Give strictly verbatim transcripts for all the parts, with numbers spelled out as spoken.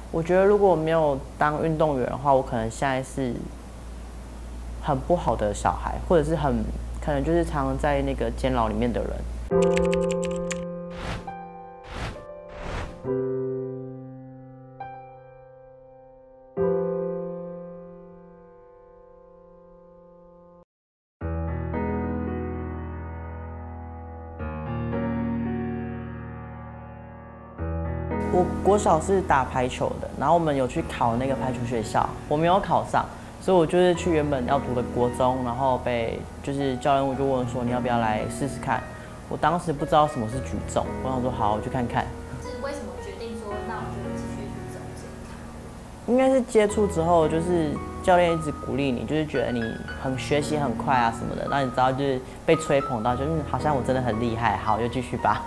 我觉得如果没有当运动员的话，我可能现在是很不好的小孩，或者是很可能就是常常在那个监牢里面的人。我国小是打排球的，然后我们有去考那个排球学校，我没有考上，所以我就是去原本要读的国中，然后被就是教练我就问说你要不要来试试看。我当时不知道什么是举重，我想说好，我去看看。 是为什么决定说那我就继续去走这一趟？ 应该是接触之后，就是教练一直鼓励你，就是觉得你很学习很快啊什么的，那你知道就是被吹捧到，就是好像我真的很厉害，好就继续吧。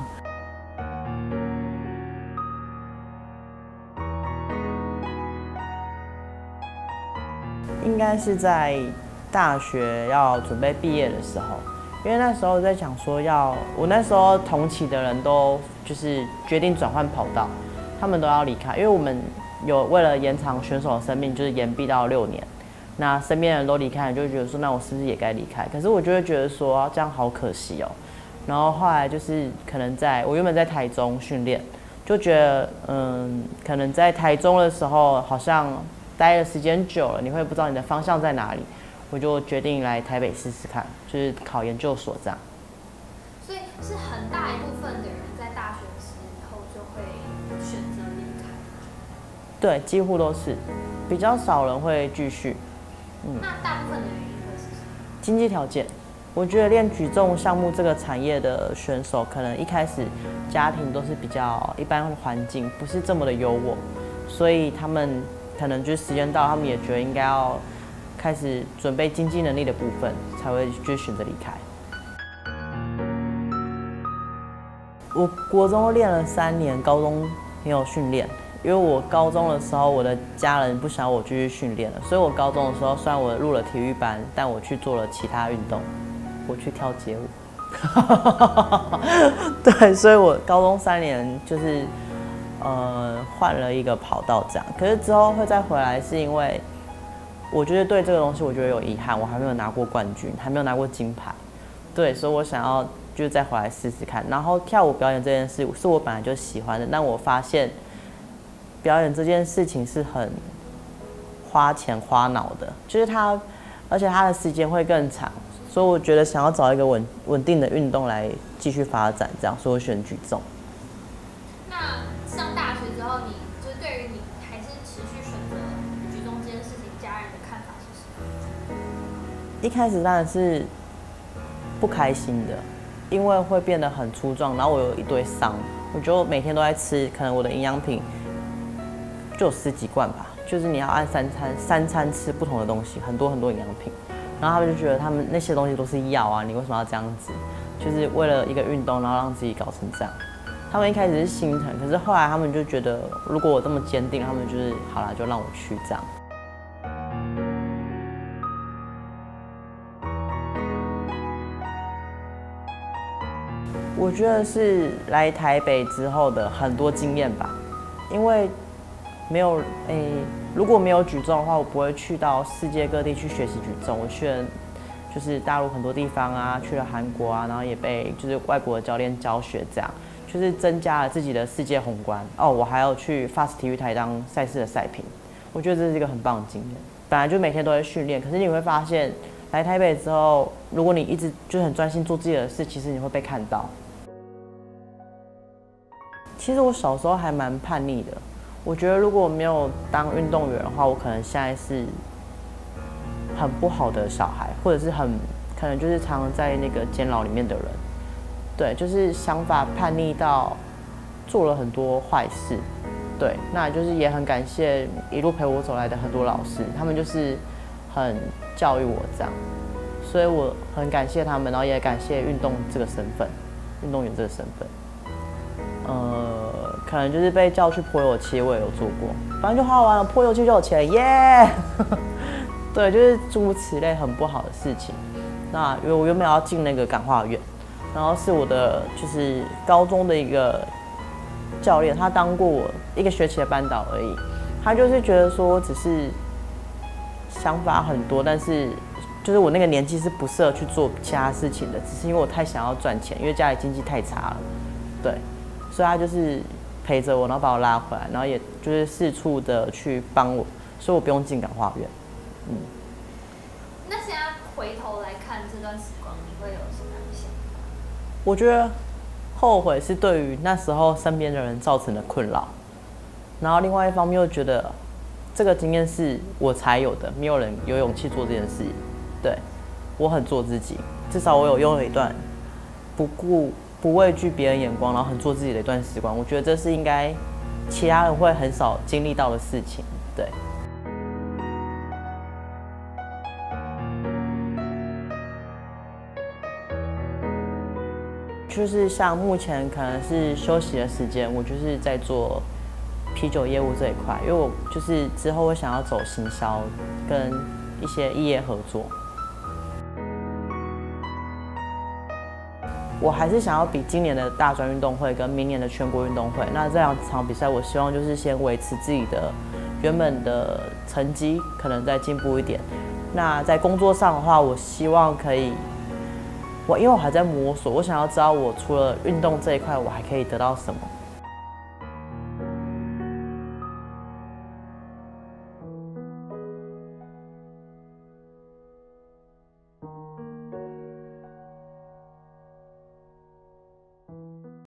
应该是在大学要准备毕业的时候，因为那时候在想说要，我那时候同期的人都就是决定转换跑道，他们都要离开，因为我们有为了延长选手的生命，就是延毕到六年，那身边的人都离开，就会觉得说，那我是不是也该离开？可是我就会觉得说，这样好可惜哦。然后后来就是可能在我原本在台中训练，就觉得嗯，可能在台中的时候好像待的时间久了，你会不知道你的方向在哪里。我就决定来台北试试看，就是考研究所这样。 所以是很大一部分的人在大学时候就会选择离开。 对，几乎都是，比较少人会继续。 嗯，那大部分的原因会是什么？ 经济条件。我觉得练举重项目这个产业的选手，可能一开始家庭都是比较一般的环境，不是这么的优渥，所以他们可能就是时间到，他们也觉得应该要开始准备经济能力的部分，才会就选择离开。我国中练了三年，高中没有训练，因为我高中的时候，我的家人不想我继续训练了，所以我高中的时候虽然我入了体育班，但我去做了其他运动，我去跳街舞。对，所以我高中三年就是呃换了一个跑道这样，可是之后会再回来，是因为我觉得对这个东西我觉得有遗憾，我还没有拿过冠军，还没有拿过金牌，对，所以我想要就是再回来试试看。然后跳舞表演这件事是我本来就喜欢的，但我发现表演这件事情是很花钱花脑的，就是它，而且它的时间会更长，所以我觉得想要找一个稳稳定的运动来继续发展，这样，所以我选举重。 那上大学之后，你就对于你还是持续选择举重这件事情，家人的看法是什么？ 一开始当然是不开心的，因为会变得很粗壮，然后我有一堆伤，我就每天都在吃，可能我的营养品就有十几罐吧，就是你要按三餐三餐吃不同的东西，很多很多营养品，然后他们就觉得他们那些东西都是药啊，你为什么要这样子？就是为了一个运动，然后让自己搞成这样。他们一开始是心疼，可是后来他们就觉得，如果我这么坚定，他们就是好啦，就让我去这样。我觉得是来台北之后的很多经验吧，因为没有诶、欸，如果没有举重的话，我不会去到世界各地去学习举重。我去了就是大陆很多地方啊，去了韩国啊，然后也被就是外国的教练教学，这样就是增加了自己的世界宏观。哦，我还要去 F A S T 体育台当赛事的赛评，我觉得这是一个很棒的经验。本来就每天都在训练，可是你会发现来台北之后，如果你一直就很专心做自己的事，其实你会被看到。其实我小时候还蛮叛逆的，我觉得如果没有当运动员的话，我可能现在是很不好的小孩，或者是很可能就是常常在那个监牢里面的人。对，就是想法叛逆到做了很多坏事。对，那就是也很感谢一路陪我走来的很多老师，他们就是很教育我这样，所以我很感谢他们，然后也感谢运动这个身份，运动员这个身份。呃，可能就是被叫去泼油漆，我也有做过，反正就好玩了，泼油漆就有钱，耶、yeah! 对，就是诸如此类很不好的事情。那因为我原本要进那个感化院，然后是我的就是高中的一个教练，他当过我一个学期的班导而已， 他就是觉得说我只是想法很多，但是就是我那个年纪是不适合去做其他事情的，只是因为我太想要赚钱，因为家里经济太差了，对，所以他就是陪着我，然后把我拉回来，然后也就是四处的去帮我，所以我不用进感化院。嗯。 那现在回头来看这段时光，你会有什么样的想法？ 我觉得后悔是对于那时候身边的人造成的困扰，然后另外一方面又觉得这个经验是我才有的，没有人有勇气做这件事。对，我很做自己，至少我有用了一段不顾不畏惧别人眼光，然后很做自己的一段时光。我觉得这是应该其他人会很少经历到的事情。对。就是像目前可能是休息的时间，我就是在做啤酒业务这一块，因为我就是之后我想要走行销，跟一些异业合作。我还是想要比今年的大专运动会跟明年的全国运动会，那这两场比赛，我希望就是先维持自己的原本的成绩，可能再进步一点。那在工作上的话，我希望可以，我因为我还在摸索，我想要知道我除了运动这一块，我还可以得到什么。